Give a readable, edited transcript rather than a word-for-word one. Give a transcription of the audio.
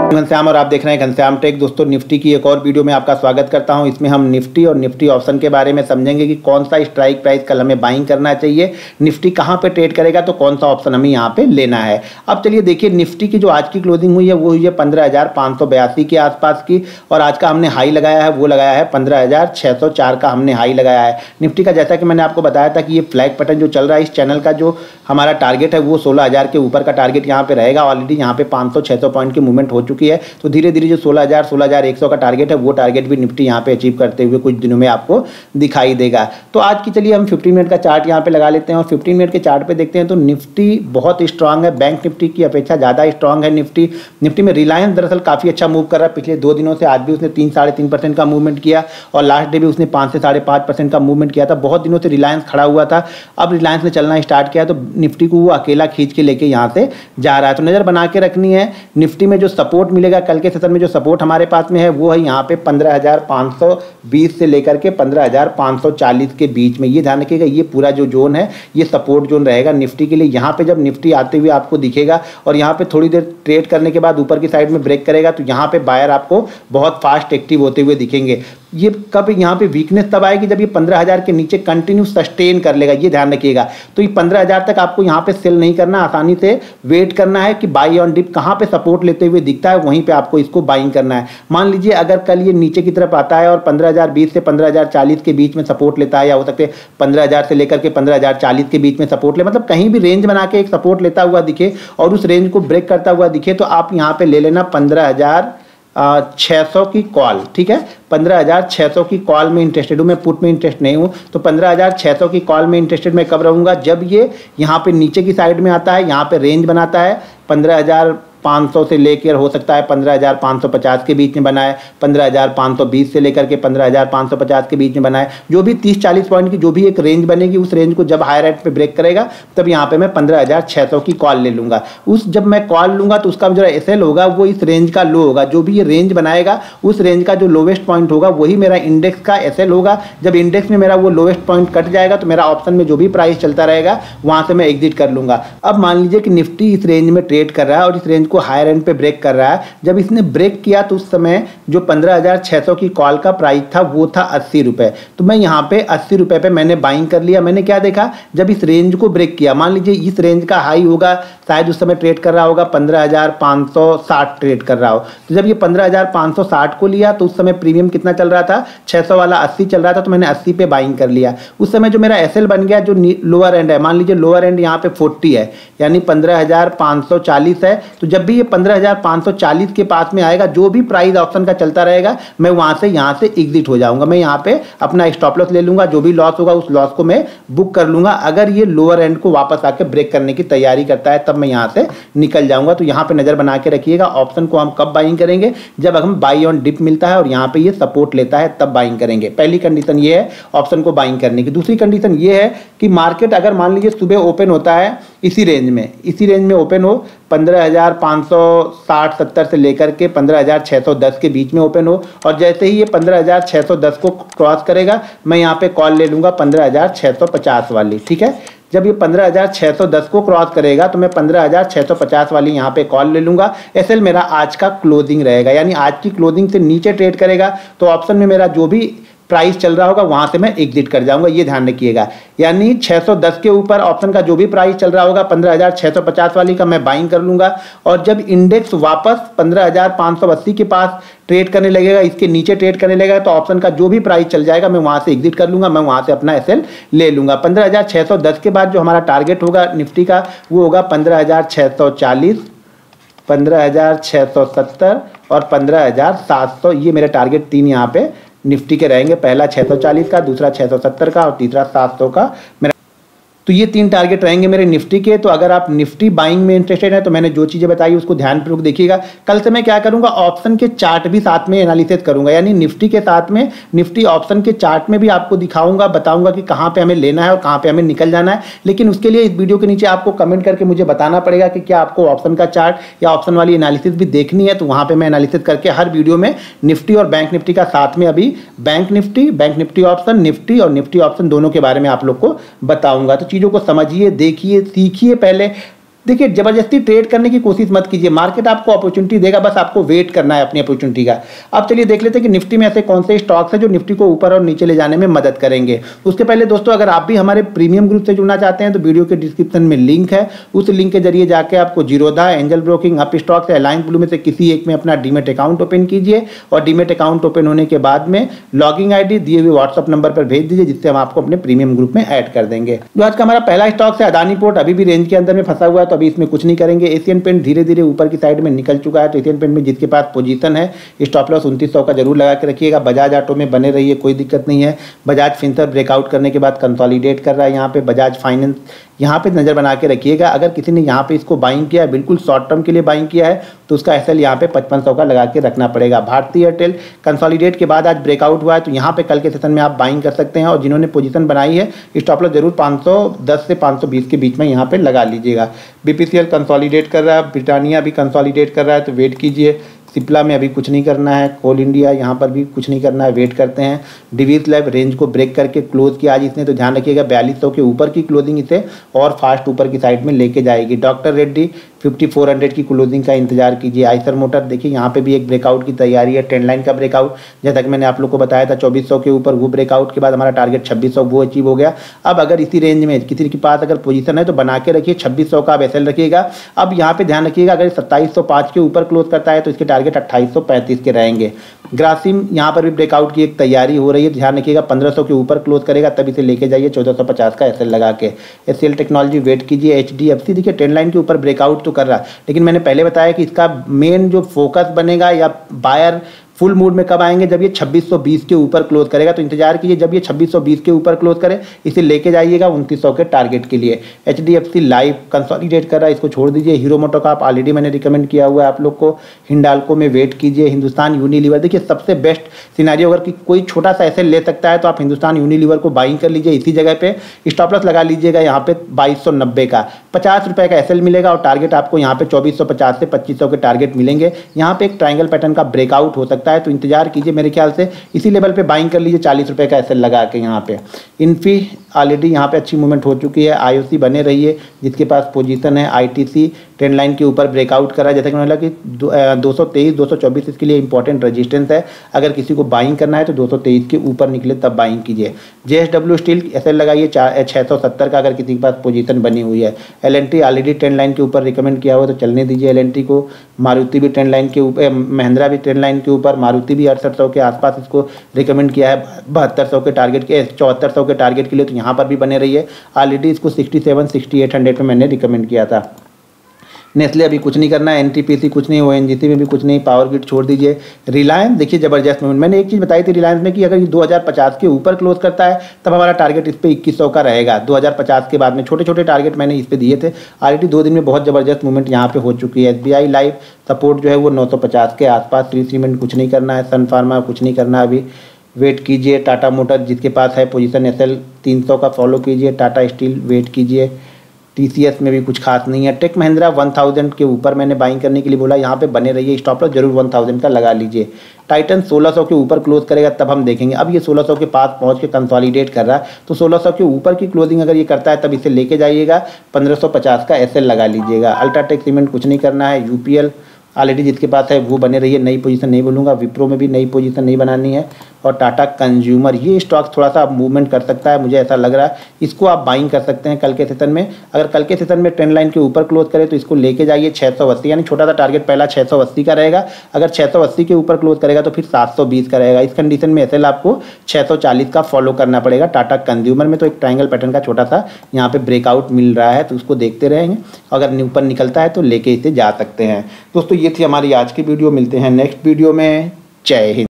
घनश्याम और आप देख रहे हैं घनश्याम टेक। दोस्तों, निफ्टी की एक और वीडियो में आपका स्वागत करता हूं। इसमें हम निफ्टी और निफ्टी ऑप्शन के बारे में समझेंगे कि कौन सा स्ट्राइक प्राइस कल हमें बाइंग करना चाहिए, निफ्टी कहां पे ट्रेड करेगा, तो कौन सा ऑप्शन हमें यहां पे लेना है। अब चलिए देखिए, निफ्टी की जो आज की क्लोजिंग हुई है वो हुई है 15,582 के आसपास की, और आज का हमने हाई लगाया है वो लगाया है 15,604 का हमने हाई लगाया है। निफ्टी का जैसा कि मैंने आपको बताया था कि ये फ्लैग पैटर्न जो चल रहा है, इस चैनल का जो हमारा टारगेट है वो 16,000 के ऊपर का टारगेट यहाँ पे रहेगा। ऑलरेडी यहाँ पे 500-600 पॉइंट की मूवमेंट हो चुकी है, तो धीरे धीरे जो 16,100 का टारगेट है वो टारगेट भी निफ्टी यहाँ पे अचीव करते हुए कुछ दिनों में आपको दिखाई देगा। तो आज की चलिए हम 15 मिनट का चार्ट यहाँ पे लगा लेते हैं और 15 मिनट के चार्ट पे देखते हैं। तो निफ्टी बहुत स्ट्रांग है, बैंक निफ्टी की अपेक्षा ज़्यादा स्ट्रांग है। निफ्टी में रिलायंस दरअसल काफ़ी अच्छा मूव कर रहा है पिछले 2 दिनों से। आज भी उसने 3-3.5% का मूवमेंट किया और लास्ट डे भी उसने 5 से 5.5% का मूवमेंट किया था। बहुत दिनों से रिलायंस खड़ा हुआ था, अब रिलायंस ने चलना स्टार्ट किया तो निफ्टी को वो अकेला खींच के लेके यहाँ से जा रहा है। तो नज़र बना के रखनी है। निफ्टी में जो सपोर्ट मिलेगा कल के सेशन में, जो सपोर्ट हमारे पास में है वो है यहाँ पे 15,520 से लेकर के 15,540 के बीच में। ये ध्यान रखिएगा, ये पूरा जो जोन है ये सपोर्ट जोन रहेगा निफ्टी के लिए। यहाँ पे जब निफ्टी आते हुए आपको दिखेगा और यहाँ पे थोड़ी देर ट्रेड करने के बाद ऊपर की साइड में ब्रेक करेगा तो यहाँ पे बायर आपको बहुत फास्ट एक्टिव होते हुए दिखेंगे। ये कब यहाँ पे वीकनेस तब आएगी जब ये 15,000 के नीचे कंटिन्यू सस्टेन कर लेगा, ये ध्यान रखिएगा। तो ये 15,000 तक आपको यहाँ पे सेल नहीं करना, आसानी से वेट करना है कि बाई ऑन डिप कहाँ पे सपोर्ट लेते हुए दिखता है वहीं पे आपको इसको बाइंग करना है। मान लीजिए अगर कल ये नीचे की तरफ आता है और 15,020 से 15,040 के बीच में सपोर्ट लेता है, या हो सकते हैं 15,000 से लेकर के 15,040 के बीच में सपोर्ट ले, मतलब कहीं भी रेंज बना के एक सपोर्ट लेता हुआ दिखे और उस रेंज को ब्रेक करता हुआ दिखे तो आप यहाँ पे ले लेना 15,600 की कॉल। ठीक है, 15,600 की कॉल में इंटरेस्टेड हूँ, मैं पुट में इंटरेस्ट नहीं हूँ। तो 15,600 की कॉल में इंटरेस्टेड मैं कब रहूँगा, जब ये यहाँ पे नीचे की साइड में आता है, यहाँ पे रेंज बनाता है 15,500 से लेकर हो सकता है 15,550 के बीच में बनाए, 15,520 से लेकर के 15,550 के बीच में बनाए। जो भी 30-40 पॉइंट की जो भी एक रेंज बनेगी, उस रेंज को जब हायर रेट पे ब्रेक करेगा तब यहाँ पे मैं 15,600 की कॉल ले लूँगा। जब मैं कॉल लूँगा तो उसका जो एसएल होगा वो इस रेंज का लो होगा। जो भी ये रेंज बनाएगा उस रेंज का जो लोवेस्ट पॉइंट होगा वही मेरा इंडेक्स का एसएल होगा। जब इंडेक्स में मेरा वो लोवेस्ट पॉइंट कट जाएगा तो मेरा ऑप्शन में जो भी प्राइस चलता रहेगा वहाँ से मैं एग्जिट कर लूँगा। अब मान लीजिए कि निफ्टी इस रेंज में ट्रेड कर रहा है और इस रेंज को हायर एंड पे ब्रेक कर रहा है। जब इसने ब्रेक किया तो उस समय जो 15,600 की कॉल का प्राइस था वो था 80 रुपए। तो मैं यहाँ पे 80 रुपए पे मैंने बाइंग कर लिया। मैंने क्या देखा, जब इस रेंज को ब्रेक किया, मान लीजिए इस रेंज का हाई होगा, शायद उस समय ट्रेड कर रहा होगा 15,560 ट्रेड कर रहा हो। तो जब ये 15,560 को लिया तो उस समय प्रीमियम कितना चल रहा था, 600 वाला 80 चल रहा था, तो मैंने 80 पे बाइंग कर लिया। उस समय जो मेरा एसएल बन गया, जो लोअर एंड है, मान लीजिए लोअर एंड यहाँ पे 40 है, यानी 15,540 है। तो जब भी ये 15,540 के पास में आएगा, जो भी प्राइस ऑप्शन का चलता रहेगा मैं वहां से यहाँ से एग्जिट हो जाऊंगा। मैं यहाँ पे अपना स्टॉप लॉस ले लूंगा, जो भी लॉस होगा उस लॉस को मैं बुक कर लूंगा। अगर ये लोअर एंड को वापस आके ब्रेक करने की तैयारी करता है तब मैं यहाँ से निकल जाऊंगा। तो यहाँ पे नजर बना के रखिएगा, ऑप्शन को हम कब बाइंग करेंगे, जब हम बाई ऑन डिप मिलता है और यहाँ पे ये सपोर्ट लेता है तब बाइंग करेंगे। पहली कंडीशन ये है ऑप्शन को बाइंग करने की। दूसरी कंडीशन ये है कि मार्केट अगर मान लीजिए सुबह ओपन होता है इसी रेंज में ओपन हो, 15,560-70 से लेकर के 15,610 के बीच में ओपन हो, और जैसे ही ये 15,610 को क्रॉस करेगा मैं यहाँ पे कॉल ले लूँगा 15,650 वाली। ठीक है, जब ये 15,610 को क्रॉस करेगा तो मैं 15,650 वाली यहाँ पे कॉल ले लूँगा। एसएल मेरा आज का क्लोजिंग रहेगा, यानी आज की क्लोजिंग से नीचे ट्रेड करेगा तो ऑप्शन में मेरा जो भी प्राइस चल रहा होगा वहां से मैं एग्जिट कर जाऊंगा, ये ध्यान रखिएगा। यानी 610 के ऊपर ऑप्शन का जो भी प्राइस चल रहा होगा 15,650 वाली का मैं बाइंग कर लूंगा, और जब इंडेक्स वापस 15,580 के पास ट्रेड करने लगेगा, इसके नीचे ट्रेड करने लगेगा, तो ऑप्शन का जो भी प्राइस चल जाएगा मैं वहां से एग्जिट कर लूंगा, मैं वहां से अपना एसएल ले लूंगा। 15,610 के बाद जो हमारा टारगेट होगा निफ्टी का वो होगा 15,640, 15,670 और 15,700। ये मेरे टारगेट 3 यहाँ पे निफ्टी के रहेंगे, पहला 640 का, दूसरा 670 का और तीसरा 700 का मेरा। तो ये 3 टारगेट रहेंगे मेरे निफ्टी के। तो अगर आप निफ्टी बाइंग में इंटरेस्टेड हैं तो मैंने जो चीज़ें बताई उसको ध्यानपूर्वक देखिएगा। कल से मैं क्या करूंगा, ऑप्शन के चार्ट भी साथ में एनालिसिस करूंगा, यानी निफ्टी के साथ में निफ्टी ऑप्शन के चार्ट में भी आपको दिखाऊंगा, बताऊंगा कि कहाँ पे हमें लेना है और कहाँ पे हमें निकल जाना है। लेकिन उसके लिए इस वीडियो के नीचे आपको कमेंट करके मुझे बताना पड़ेगा कि क्या आपको ऑप्शन का चार्ट या ऑप्शन वाली एनालिसिस भी देखनी है। तो वहाँ पर मैं एनालिसिस करके हर वीडियो में निफ्टी और बैंक निफ्टी का साथ में अभी बैंक निफ्टी ऑप्शन, निफ्टी और निफ्टी ऑप्शन दोनों के बारे में आप लोग को बताऊंगा। तो चीज़ों को समझिए, देखिए, सीखिए पहले, देखिए जबरदस्ती ट्रेड करने की कोशिश मत कीजिए, मार्केट आपको अपॉर्चुनिटी देगा, बस आपको वेट करना है अपनी अपॉर्चुनिटी का। अब चलिए देख लेते हैं कि निफ्टी में ऐसे कौन से स्टॉक्स हैं जो निफ्टी को ऊपर और नीचे ले जाने में मदद करेंगे। उसके पहले दोस्तों अगर आप भी हमारे प्रीमियम ग्रुप से जुड़ना चाहते हैं तो वीडियो के डिस्क्रिप्शन में लिंक है, उस लिंक के जरिए जाके आपको Zerodha, Angel broking, Upstox, Alliance Blue में से किसी एक में अपना डीमेट अकाउंट ओपन कीजिए और डीमेट अकाउंट ओपन होने के बाद में लॉगिंग आईडी दिए हुए व्हाट्सएप नंबर पर भेज दीजिए, जिससे हम आपको अपने प्रीमियम ग्रुप में ऐड कर देंगे। जो आज का हमारा पहला स्टॉक है अदानी पोर्ट, अभी भी रेंज के अंदर में फंसा हुआ है तो अभी इसमें कुछ नहीं करेंगे। एशियन पेंट धीरे धीरे ऊपर की साइड में निकल चुका है, तो एशियन पेंट में जिसके पास पोजीशन है स्टॉप लॉस 2900 का जरूर लगा के रखिएगा। बजाज ऑटो में बने रहिए, कोई दिक्कत नहीं है। बजाज फिनसर्व ब्रेकआउट करने के बाद कंसोलिडेट कर रहा है, यहाँ पे बजाज फाइनेंस यहाँ पे नज़र बना के रखिएगा। अगर किसी ने यहाँ पे इसको बाइंग किया है, बिल्कुल शॉर्ट टर्म के लिए बाइंग किया है, तो उसका एसएल यहाँ पे 5500 का लगा के रखना पड़ेगा। भारतीय एयरटेल कंसोलिडेट के बाद आज ब्रेकआउट हुआ है, तो यहाँ पे कल के सेशन में आप बाइंग कर सकते हैं और जिन्होंने पोजीशन बनाई है स्टॉप लॉस जरूर 510 से 520 के बीच में यहाँ पे लगा लीजिएगा। बीपीसीएल कंसोलिडेट कर रहा है, ब्रिटानिया भी कंसोलिडेट कर रहा है, तो वेट कीजिए। सिप्ला में अभी कुछ नहीं करना है, कोल इंडिया यहाँ पर भी कुछ नहीं करना है, वेट करते हैं। डिवीज लैब रेंज को ब्रेक करके क्लोज किया आज इसने, तो ध्यान रखिएगा 4200 के ऊपर की क्लोजिंग इसे और फास्ट ऊपर की साइड में लेके जाएगी। डॉक्टर रेड्डी 5400 की क्लोजिंग का इंतजार कीजिए। आइसर मोटर देखिए यहाँ पे भी एक ब्रेकआउट की तैयारी है, ट्रेंड लाइन का ब्रेकआउट, जैसा कि मैंने आप लोग को बताया था 2400 के ऊपर, वो ब्रेकआउट के बाद हमारा टारगेट 2600 वो अचीव हो गया। अब अगर इसी रेंज में किसी के पास अगर पोजीशन है तो बना के रखिए, 2600 का आप एसएल रखिएगा। अब यहाँ पे ध्यान रखिएगा अगर 2705 के ऊपर क्लोज करता है तो इसके टारगेट 2835 के रहेंगे। ग्रासिम यहाँ पर भी ब्रेकआउट की एक तैयारी हो रही है, ध्यान रखिएगा 1500 के ऊपर क्लोज करेगा तब इसे लेके जाइए 1450 का एसएल लगा के। एचसीएल टेक्नोलॉजी वेट कीजिए। एचडीएफसी देखिए ट्रेंड लाइन के ऊपर ब्रेकआउट तो कर रहा है, लेकिन मैंने पहले बताया कि इसका मेन जो फोकस बनेगा या बायर फुल मूड में कब आएंगे, जब ये 2620 के ऊपर क्लोज करेगा। तो इंतजार कीजिए जब ये 2620 के ऊपर क्लोज करे इसे लेके जाइएगा 2900 के टारगेट के लिए। एचडीएफसी लाइव कंसोलिडेट कर रहा है, इसको छोड़ दीजिए। हीरो मोटो का आप ऑलरेडी मैंने रिकमेंड किया हुआ है आप लोग को। हिंडाल्को में वेट कीजिए। हिंदुस्तान यूनिलीवर देखिए सबसे बेस्ट सिनेरियो, अगर कोई छोटा सा एसएल ले सकता है तो आप हिंदुस्तान यूनिलीवर को बाइंग कर लीजिए। इसी जगह पे स्टॉप लॉस लगा लीजिएगा यहाँ पे 2290 का, 50 रुपये का एसएल मिलेगा और टारगेट आपको यहाँ पे 2450 से 2500 के टारगेट मिलेंगे। यहाँ पे एक ट्रायंगल पैटर्न का ब्रेकआउट हो सकता है, तो इंतजार कीजिए। मेरे ख्याल से इसी लेवल पे बाइंग कर लीजिए 40 रुपये का एसएल लगा के। यहाँ पे इन्फी ऑलरेडी यहाँ पे अच्छी मूवमेंट हो चुकी है। आईओसी बने रहिए, जिसके पास पोजीशन है। आईटीसी ट्रेंड लाइन के ऊपर ब्रेकआउट कर रहा है, जैसा कि मैंने बोला कि 223 224 इसके लिए इंपॉर्टेंट रेजिस्टेंस है। अगर किसी को बाइंग करना है तो 223 के ऊपर निकले तब बाइंग कीजिए। जेएसडब्ल्यू स्टील एसएल लगाइए 670 का अगर किसी के पास पोजीशन बनी हुई है। एलएनटी ऑलरेडी ट्रेंड लाइन के ऊपर रिकमेंड किया हुआ तो चलने दीजिए एलएनटी को। मारुति भी ट्रेंड लाइन के ऊपर, महिंद्रा भी ट्रेंड लाइन के ऊपर, मारुति भी 6800 के आसपास इसको रिकमेंड किया है 7200 के टारगेट के 7400 के टारगेट के लिए, तो यहाँ पर भी बने रहिए। ऑलरेडी इसको 67-6800 में मैंने रिकमेंड किया था। नेस्ले अभी कुछ नहीं करना है, एनटीपीसी कुछ नहीं, ओएनजीसी में भी कुछ नहीं, पावर ग्रिड छोड़ दीजिए। रिलायंस देखिए जबरदस्त मूवमेंट, मैंने एक चीज़ बताई थी रिलायंस में कि अगर ये 2050 के ऊपर क्लोज करता है तब हमारा टारगेट इस पर 2100 का रहेगा। 2050 के बाद में छोटे छोटे टारगेट मैंने इस पर दिए थे। ऑलरेडी 2 दिन में बहुत जबरदस्त मूवमेंट यहाँ पे हो चुकी है। एसबीआई लाइव सपोर्ट जो है वो 950 के आसपास। श्री सीमेंट कुछ नहीं करना है, सन फार्मा कुछ नहीं करना अभी, वेट कीजिए। टाटा मोटर जिसके पास है पोजीशन एसएल 300 का फॉलो कीजिए। टाटा स्टील वेट कीजिए। टीसीएस में भी कुछ खास नहीं है। टेक महिंद्रा 1000 के ऊपर मैंने बाइंग करने के लिए बोला, यहाँ पे बने रहिए। स्टॉप लॉस जरूर 1000 का लगा लीजिए। टाइटन 1600 के ऊपर क्लोज करेगा तब हम देखेंगे। अब ये 1600 के पास पहुंच के कंसोलिडेट कर रहा है, तो 1600 के ऊपर की क्लोजिंग अगर ये करता है तब इसे लेके जाइएगा। 1550 का एसएल लगा लीजिएगा। अल्ट्राटेक सीमेंट कुछ नहीं करना है। यूपीएल ऑलरेडी जिसके पास है वो बने रहिए, नई पोजीशन नहीं बोलूँगा। विप्रो में भी नई पोजीशन नहीं बनानी है। और टाटा कंज्यूमर ये स्टॉक थोड़ा सा मूवमेंट कर सकता है, मुझे ऐसा लग रहा है। इसको आप बाइंग कर सकते हैं कल के सेशन में। अगर कल के सेशन में ट्रेंड लाइन के ऊपर क्लोज करे तो इसको लेके जाइए 680, यानी छोटा सा टारगेट पहला 680 का रहेगा। अगर 680 के ऊपर क्लोज करेगा तो फिर 720 का रहेगा। इस कंडीशन में एसएल आपको 640 का फॉलो करना पड़ेगा। टाटा कंज्यूमर में तो एक ट्रायंगल पैटर्न का छोटा सा यहाँ पे ब्रेकआउट मिल रहा है, तो उसको देखते रहेंगे। अगर ऊपर निकलता है तो लेके इसे जा सकते हैं। दोस्तों ये थी हमारी आज की वीडियो, मिलते हैं नेक्स्ट वीडियो में। जय हिंद।